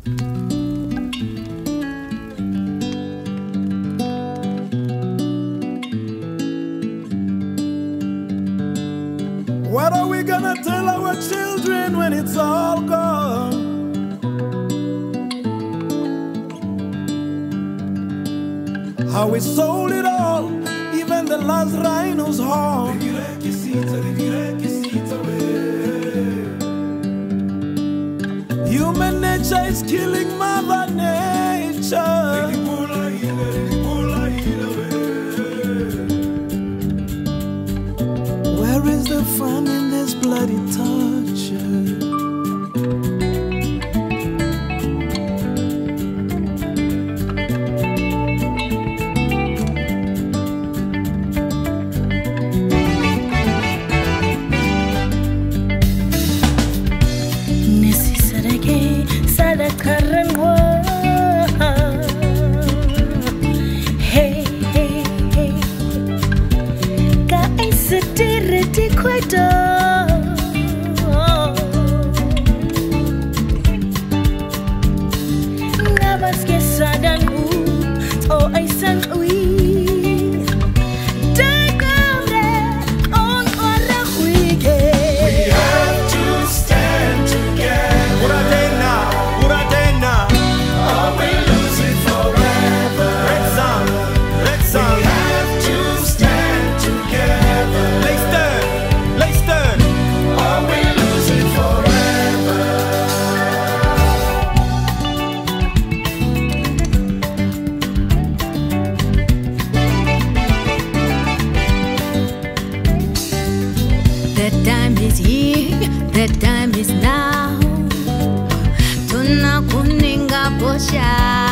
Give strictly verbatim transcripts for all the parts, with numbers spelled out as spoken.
What are we gonna tell our children when it's all gone? How we sold it all, even the last Rhino's horn. Human nature is killing Mother Nature. Where is the fun in this bloody torture? Hey, hey, hey, ka isidire dikwedo. Ngabas ke sadan u o aisan ui. The time is here, the time is now. Tuna kuninga bosha.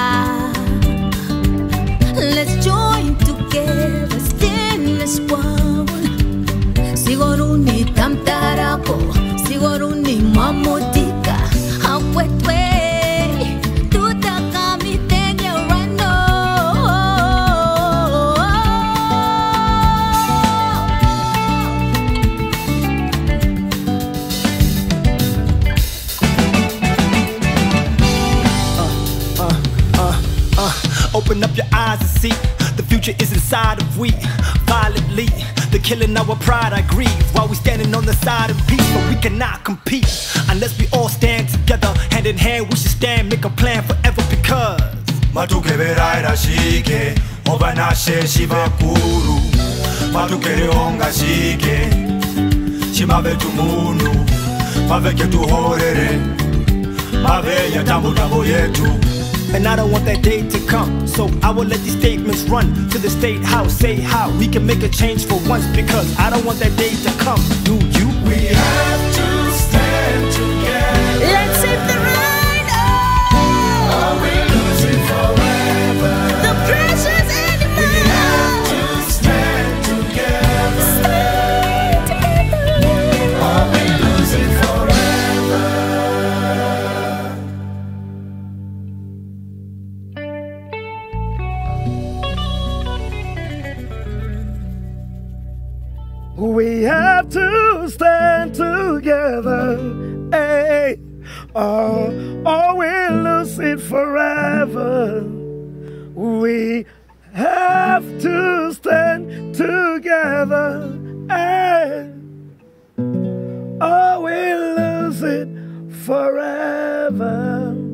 Let's join together, stainless one. Sigoruni tamtarako, sigoruni mamotika. Hawetwe, tutakami tenye Rhino. Open up your eyes and see the future is inside of we. Violently, they're killing our pride, I grieve. While we standing on the side of peace, but we cannot compete unless we all stand together. Hand in hand, we should stand, make a plan forever because Matukeberaira shike, obanashe shivakuru. Matukere onga shike, shimave tumunu, maveke tuhorere, mave ya tambu tambu yetu. and I don't want that day to come. So I will let these statements run to the state house. Say how we can make a change for once, because I don't want that day to come. Do you? We have to stand together. Let's save the Rhino. Or we lose it forever. The precious animal. We have to stand together. Stand together. Or we lose it forever. We have to stand together, hey, or, or we'll lose it forever. We have to stand together, hey, or we'll lose it forever.